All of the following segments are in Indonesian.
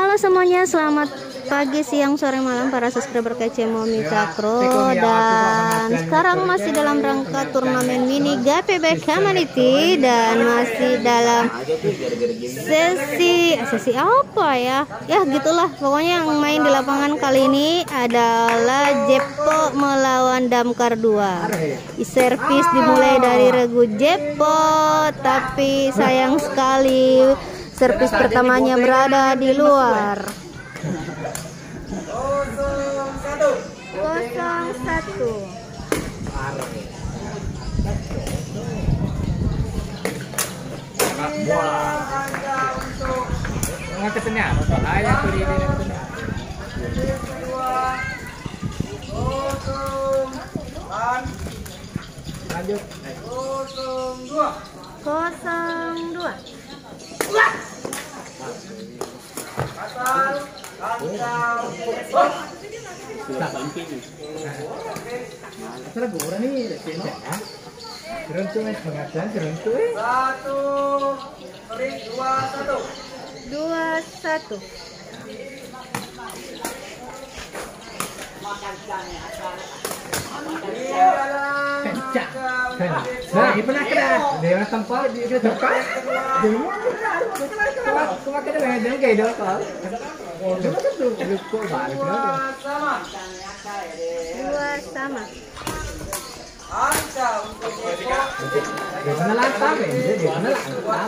Halo semuanya, selamat pagi, siang, sore, malam para subscriber kece Momi Cakro. Dan sekarang masih dalam rangka turnamen mini GPB Community dan masih dalam sesi apa ya? Ya gitulah, pokoknya yang main di lapangan kali ini adalah Jeppo melawan Damkar 2. Servis dimulai dari regu Jeppo, tapi sayang sekali servis pertamanya berada di luar. 0-1. Lanjut. 0-2. Tergurah nih, Geruntung pengajian geruntung. 2-1. Nah, di pernah kena dia tempat di tempat. Kemakan dengan dia kayak dokter. Oh, itu kok balik Dua sama. Dia kena lantar ya, dia kena lantar.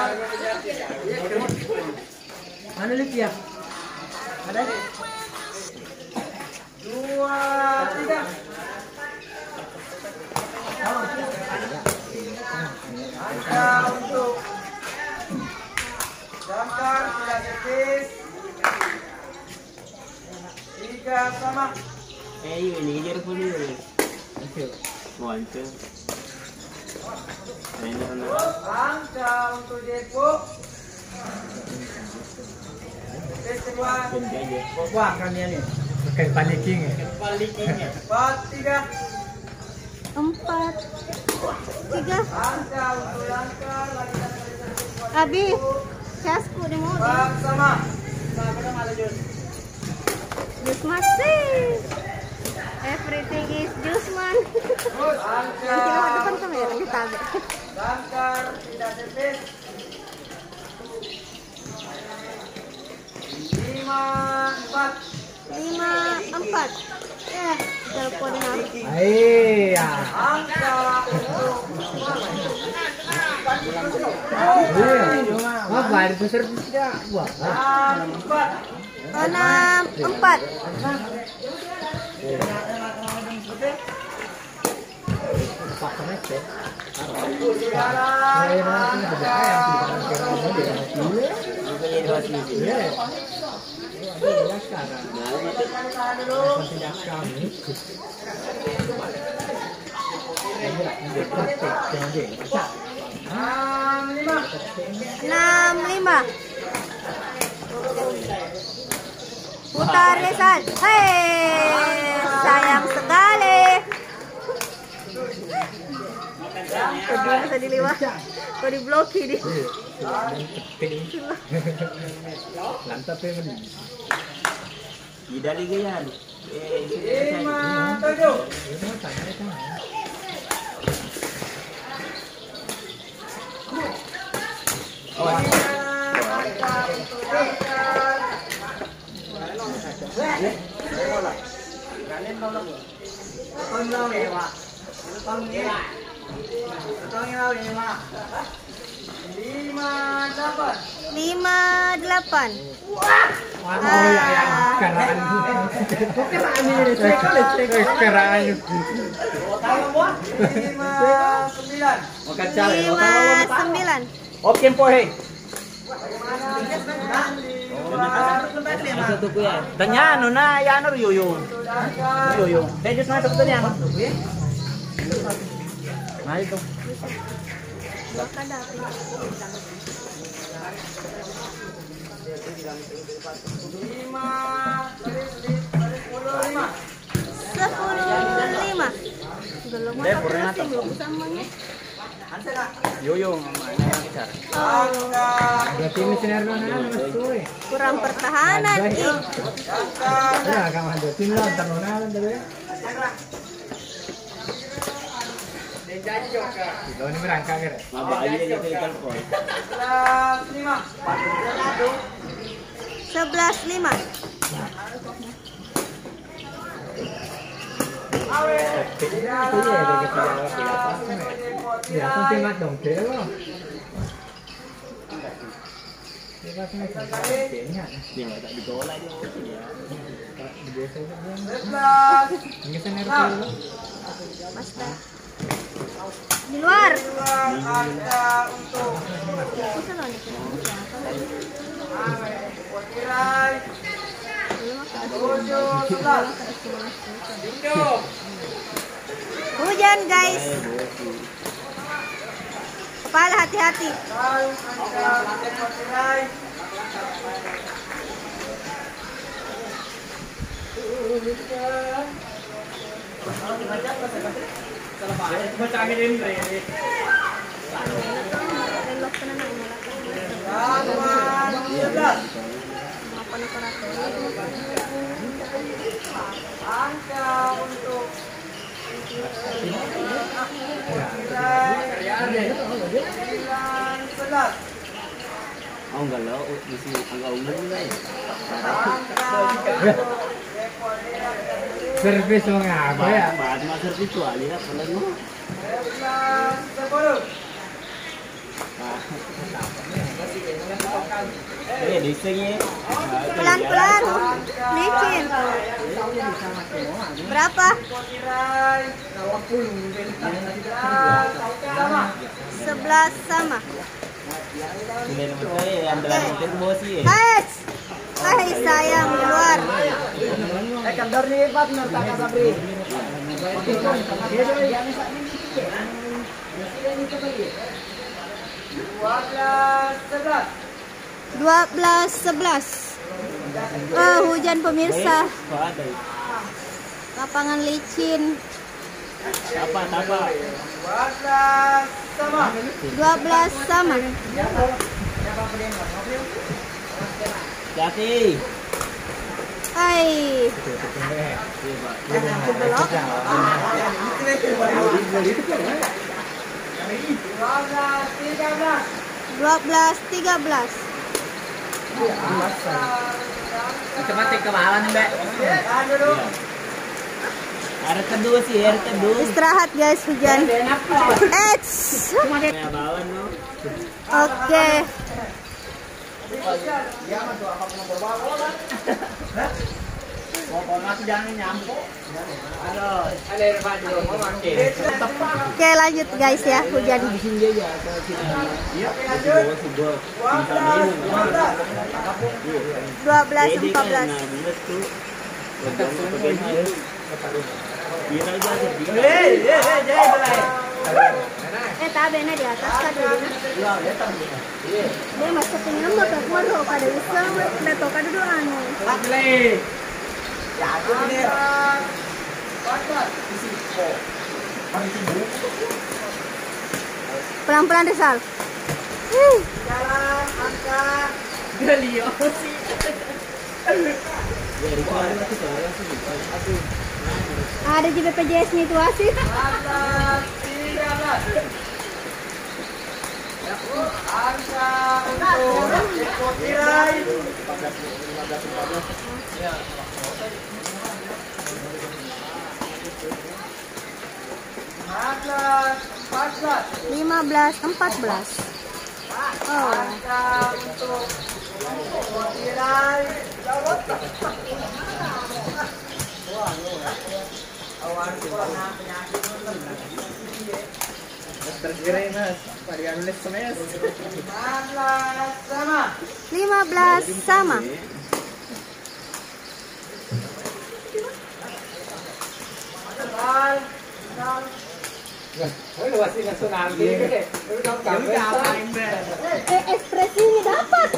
Mana lagi ya? Ada? 2-3. Angka untuk Damkar tidak servis. 3 sama. Ini kejar full ini. Wancur. Angka untuk Jeppo. Tes kedua. Wah, kan dia nih. Kayak paniking ya. 4-3. 4-3. Angka untuk Damkar lagi Abi, casku di mobil. 4 sama. Just masih. Everything is just man. Angka Kita depan kamera kita. Damkar tidak servis. 5-4. 5-4. Telepon harus. Iya. Angka untuk Wah, baru itu servis dia. Wah. 6-4. Enam lima. Putar Rizal. Hei, sayang sekali. Kedua bisa diliwat. Kau diblokir di. Lantap ya ini. Tidak lagi ya. 5-7. Lima delapan. Keraan. 5-9. Oke, pohe. Tanya anu na ya anu yoyo. Yoyo. Dia just masuk tuh ya. Nah itu. 10-5. Belum Dia pernah belum samanya. Yoyong mana yang kejar? Berarti ini sinar nona tuh. Kurang pertahanan ih. Ya, kamu ada tim lah nona deh. Itu ini merangkak kan? Apa aja yang kita telepon? 11-5. Ya, sampai mat dong, thế loh. Thế bác này phải tiếng nhá. Dia tak digolak dia. Biasa ini sinar dulu. Mas Dah. Di luar. Hujan guys. Kepala hati-hati. Oh enggak lah, di sini enggak umum lah. Servis mau ngapa ya? Cuma servis tuh aja lah pelan. Di sini. Pelan-pelan. Licin. Berapa? 11 sama. Hai sayang di luar. Kendor nih Pak, Nurtaka Sabri. 12-11. Hujan pemirsa. Lapangan licin. Apa? 12 sama. Jadi. Hai. Belok. 12-13. Cepat ke bawah nih, Mbak. Hari kedua sih, hari kedua. Istirahat guys, hujan. Oke. Oke lanjut guys ya, hujan. 12-14. Tabe na di atas ka dulu. Dia masuk ke dalam motor keluar kada bisa dato ka dulu anu. Pelan-pelan Rizal. Jalan, angkat. Galio sih. Ada di BPJS nih tuh asik. Lima belas 14. Oh. Terkira mas, pada nulis semes. 15 sama. Ekspresinya dapat.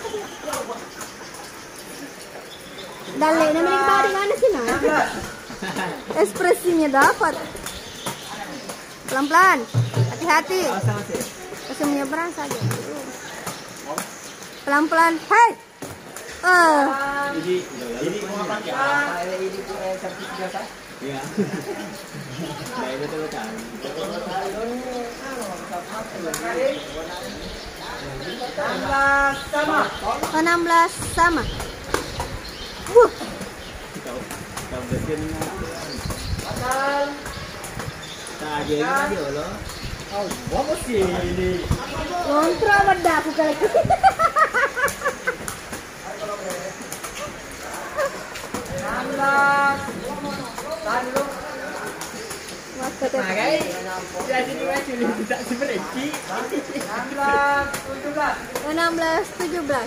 Dalai namanya di mana sih nah? Ekspresinya dapat. Pelan-pelan. hati-hati. Kasih menyeberang saja. Pelan-pelan. Hai. Ini mau pakai apa? Ini servis biasa. Iya. Nah, itu tuh kan. 16 sama. Kontra wadah aku kali. Mas kata. Jadi dia cuma tidak sebenarnya. 16 17.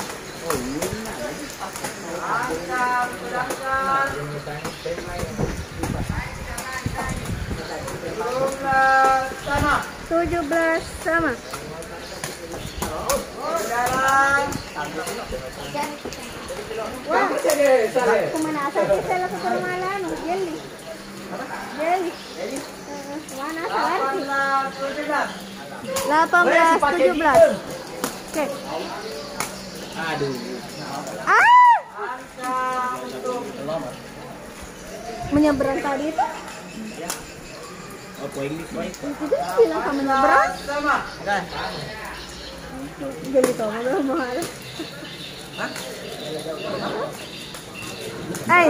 Sama. 17 sama. Wah, kemana asal kita lah ke rumah lalu? Jeli. Jeli. Mana asal? 18 17. Oke. Aduh. Menyeberang tadi itu? Oh, poin ini. Itu bilang kamu menyeberang? Sama. Jadi kamu belum mahal. Hai.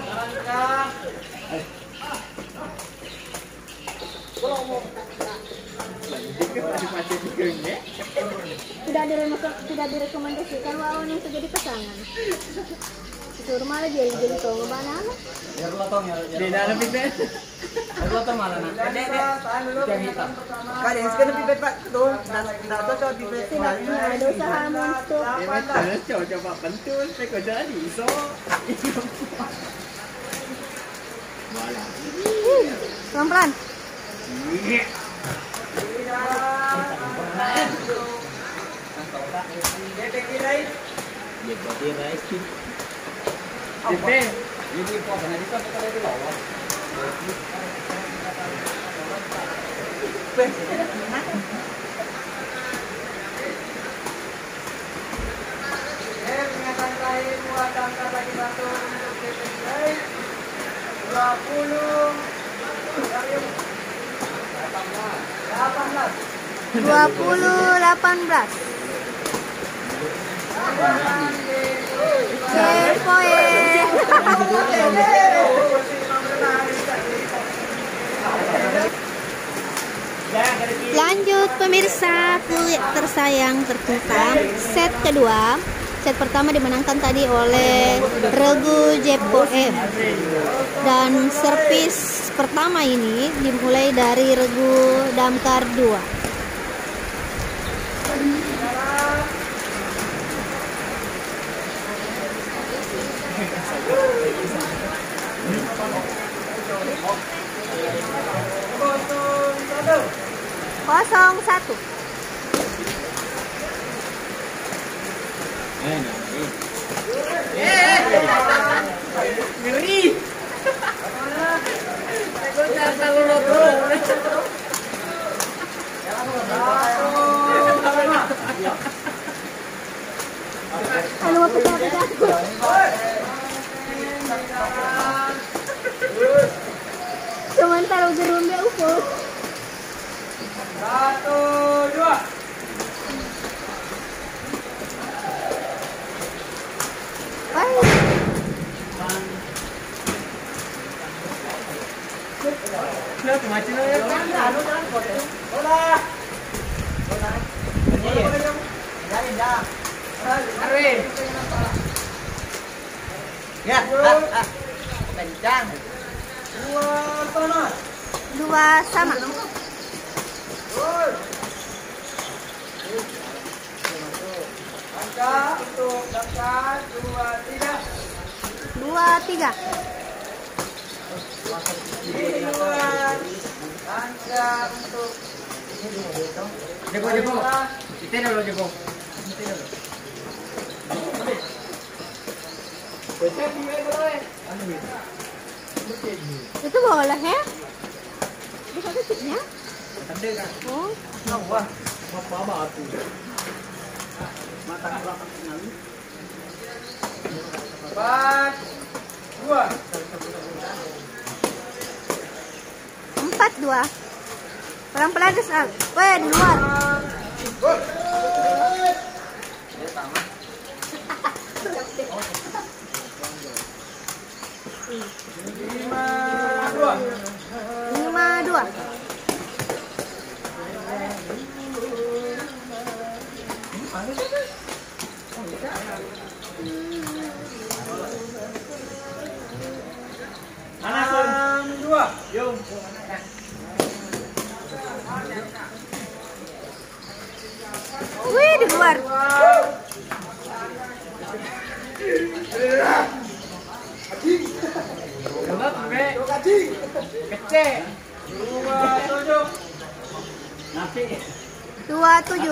Tidak direkomendasikan wawan yang terjadi pasangan. Disuruh malah jadi tahu ngebana. Ya lotong ya. Di dalam pipet. Lotong malah nak. Yang hitam. Kalian sekarang pipet Pak. Tuh, enggak cocok pipet. Tidak ada usaha untuk Coba pentul, saya jadi so. pelan-pelan. Ini kok karena bisa kita itu lawan. Peringatan terakhir buat angkat lagi satu untuk PPI 20-18. Poin. Lanjut pemirsa kulit tersayang tercinta, set kedua. Set pertama dimenangkan tadi oleh Regu Jeppo dan servis pertama ini dimulai dari Regu Damkar 2. Kosong satu. Ngeri. Anu mau pecah-pecah. Cuman taruh gerumnya UFO. 1, 2. Lihat macam mana? Bola. Arwin. Ya. Kencang. 2 panas. 2 sama. Angka untuk Damkar 23. 2-3. Angka untuk Jago. Kita dulu jago. Itu boleh ya? Bisa kecilnya? Oh, Apa batu? Mata belakang sekali. 4, 2. 4-2. Pelan-pelan guys. Weh, di luar. Lima dua. Enam, 2. Yung. Wih, di luar. Kenapa gue? Kece. 27. Nasi. 27.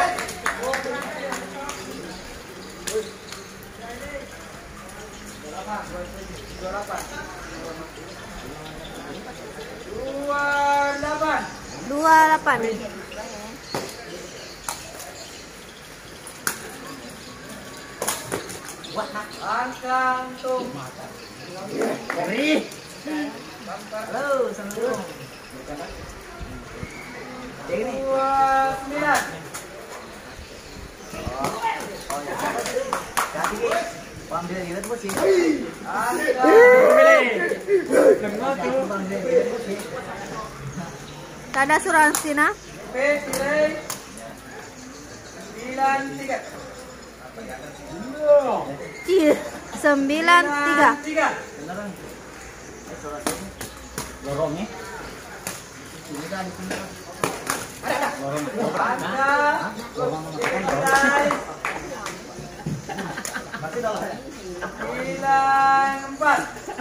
Dua 8. Angkang tung. Keri. Halo, Assalamualaikum. 29. Ambil gitu tuh sih. Ada asuransi nah? Pilih 93. Iya, 93. 3. Lorongnya. Masih dalam. 94.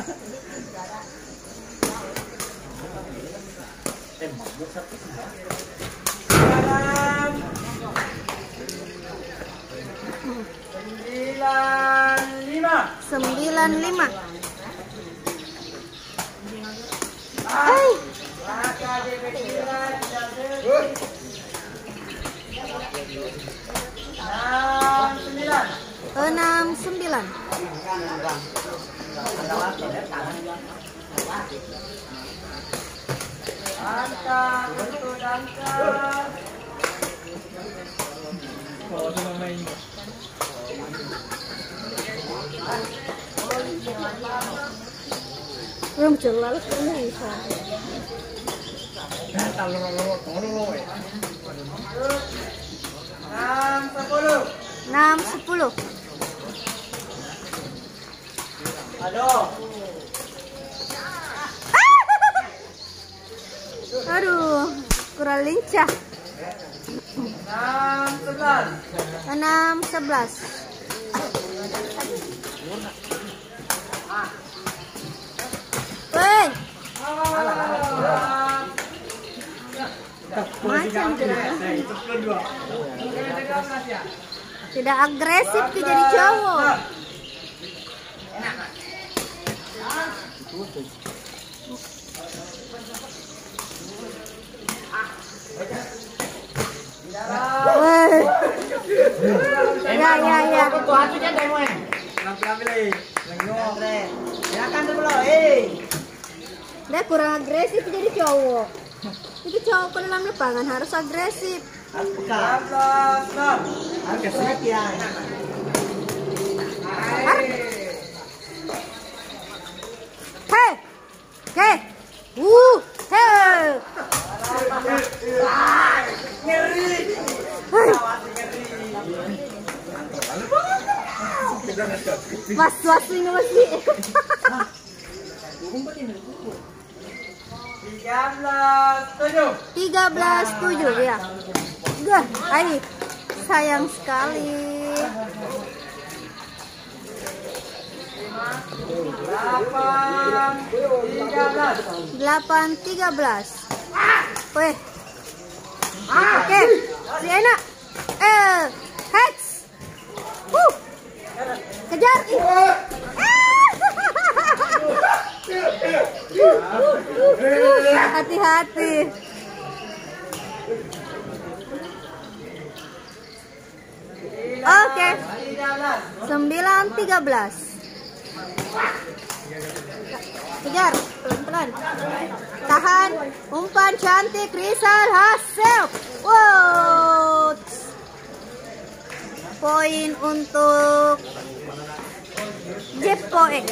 Sembilan lima. Hai. 69. Belum jelas ini bisa. 6-10. Aduh. Aduh, kurang lincah. 6-11. Woi, macam tidak agresif ke jadi cowok. Woi, ya. Dia kurang agresif jadi cowok. Itu cowok ke dalam lapangan harus agresif. Hei, hei, hei. Was ini masih. 13-7 ya. Gah, ai sayang sekali. 8-13. Weh. Oke, si enak. Hex. Kejar. Hati-hati. Oke. 9-13. Kejar, pelan-pelan. Tahan, umpan cantik Rizal hasil. Wow. Poin untuk Jeppo X.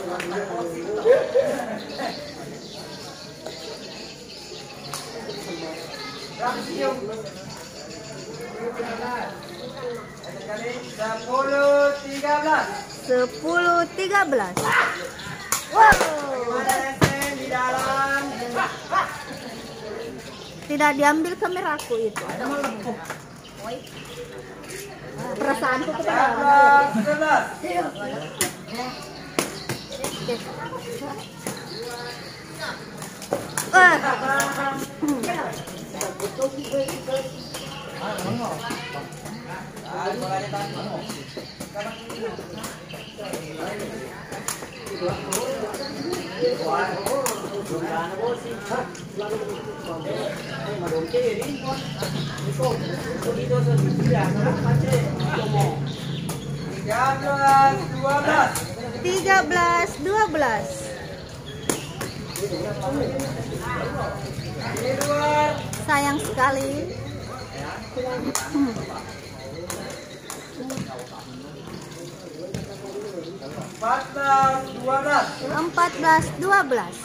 Sepuluh 13. Wow. Tidak diambil kameraku itu. Perasaanku kepada Tiga belas 12. Sayang sekali. Empat belas 12.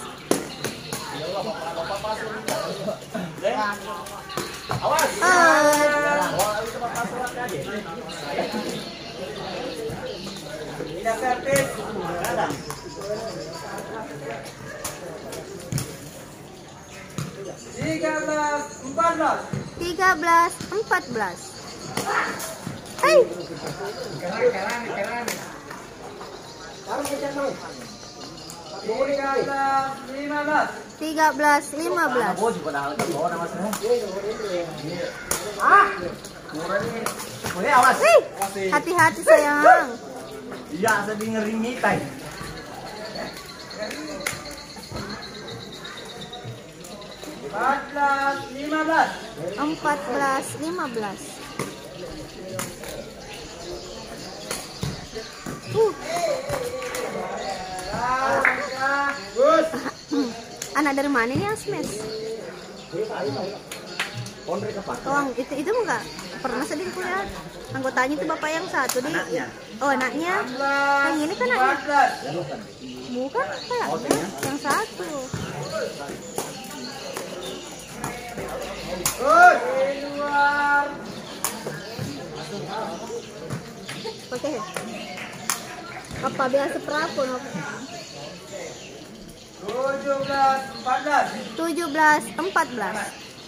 Tiga belas 14. Hey. 13-15. Hati-hati sayang. Iya, sedih ngeringitai. 14-15. Anak dari mana ini Asmes? Oh, itu enggak pernah sedih kuliah. Anggotanya itu bapak yang satu di. Oh, anaknya. Yang ini kan anaknya. Bukan kayaknya yang satu. Oke. Apa biasa perapun? 17-14.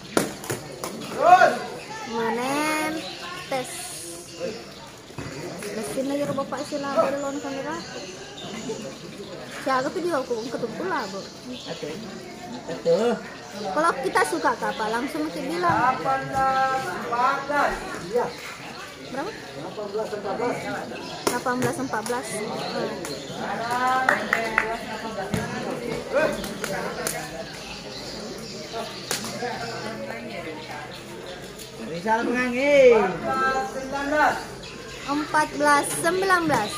Manen tes. Mesin lagi bapak sila dari lawan kamera. Siapa tuh dia aku ketumpul lah, Bu. Kalau kita suka apa langsung kita bilang. 18-14. Iya. Berapa? 18-14. Rizal mengangi. 14-19.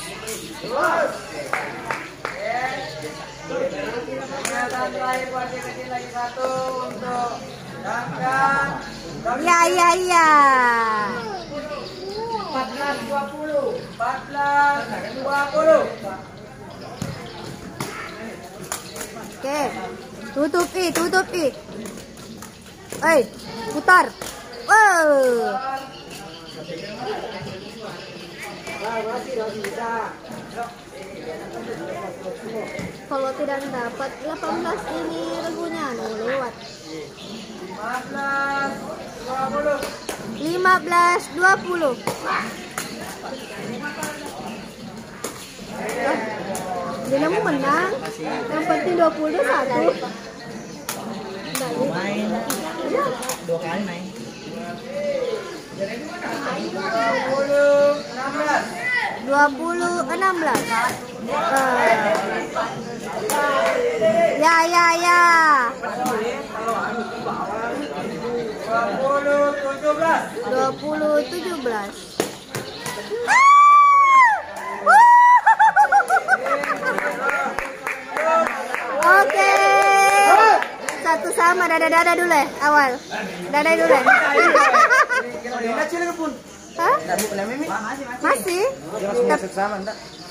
Ya. 14-20. Oke. Tutupi. Putar. Wow. Kalau tidak dapat 18 ini regunya lewat. 15-20. Dia mau menang. Yang penting 21. Main. 2 kali main. 20-16. Ya. 20-17. Oke. Satu sama dada dulu ya awal. Dada dulu. Nak cila ke pun? Hah? Tak buka lah, Mimi. Masih? Dia masih sama, enggak?